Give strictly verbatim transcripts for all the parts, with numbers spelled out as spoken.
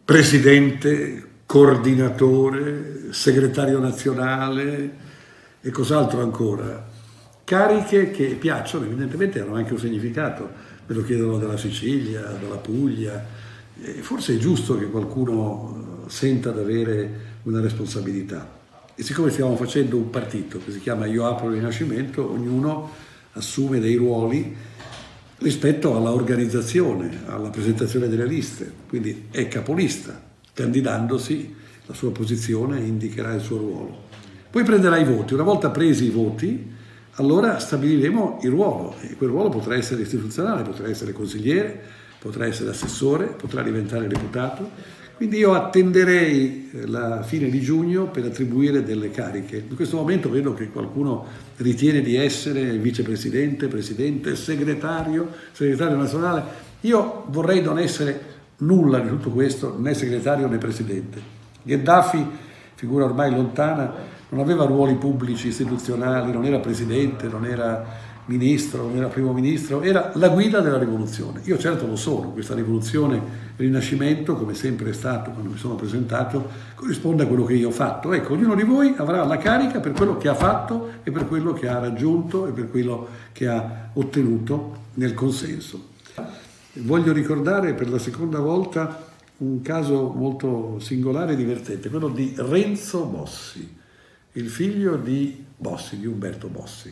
presidente, coordinatore, segretario nazionale e cos'altro ancora. Cariche che piacciono, evidentemente hanno anche un significato, me lo chiedono dalla Sicilia, dalla Puglia, e forse è giusto che qualcuno senta di avere una responsabilità. E siccome stiamo facendo un partito che si chiama Io Apro il Rinascimento, ognuno assume dei ruoli rispetto alla organizzazione, alla presentazione delle liste, quindi è capolista, candidandosi la sua posizione indicherà il suo ruolo. Poi prenderà i voti, una volta presi i voti, allora stabiliremo il ruolo, e quel ruolo potrà essere istituzionale, potrà essere consigliere, potrà essere assessore, potrà diventare deputato, quindi io attenderei la fine di giugno per attribuire delle cariche. In questo momento vedo che qualcuno ritiene di essere vicepresidente, presidente, segretario, segretario nazionale. Io vorrei non essere nulla di tutto questo, né segretario né presidente. Gheddafi, figura ormai lontana, non aveva ruoli pubblici, istituzionali, non era presidente, non era ministro, non era primo ministro, era la guida della rivoluzione. Io certo lo sono, questa rivoluzione, il Rinascimento, come sempre è stato quando mi sono presentato, corrisponde a quello che io ho fatto. Ecco, ognuno di voi avrà la carica per quello che ha fatto e per quello che ha raggiunto e per quello che ha ottenuto nel consenso. Voglio ricordare per la seconda volta un caso molto singolare e divertente, quello di Renzo Bossi, il figlio di Bossi, di Umberto Bossi.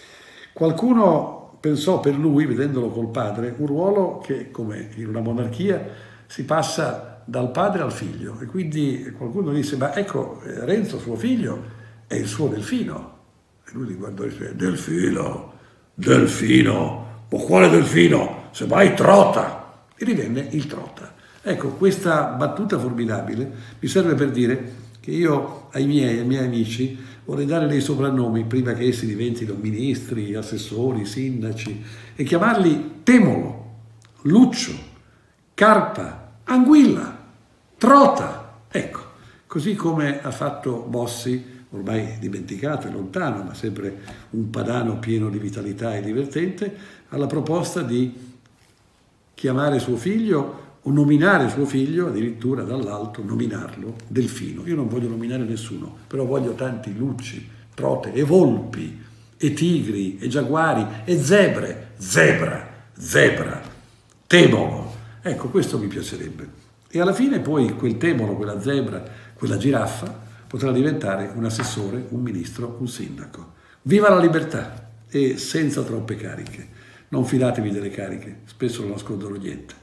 Qualcuno pensò per lui, vedendolo col padre, un ruolo che, come in una monarchia, si passa dal padre al figlio. E quindi qualcuno disse, ma ecco, Renzo, suo figlio, è il suo Delfino. E lui gli guardò e disse, Delfino, Delfino, ma quale Delfino? Semmai Trota. E divenne il Trota. Ecco, questa battuta formidabile mi serve per dire che io ai miei, ai miei amici vorrei dare dei soprannomi prima che essi diventino ministri, assessori, sindaci e chiamarli Temolo, Luccio, Carpa, Anguilla, Trota. Ecco, così come ha fatto Bossi, ormai dimenticato e lontano, ma sempre un padano pieno di vitalità e divertente, alla proposta di chiamare suo figlio o nominare suo figlio, addirittura dall'alto, nominarlo Delfino. Io non voglio nominare nessuno, però voglio tanti lucci, trote e volpi, e tigri, e giaguari, e zebre, zebra, zebra, temolo. Ecco, questo mi piacerebbe. E alla fine poi quel temolo, quella zebra, quella giraffa, potrà diventare un assessore, un ministro, un sindaco. Viva la libertà e senza troppe cariche. Non fidatevi delle cariche, spesso non nascondono niente.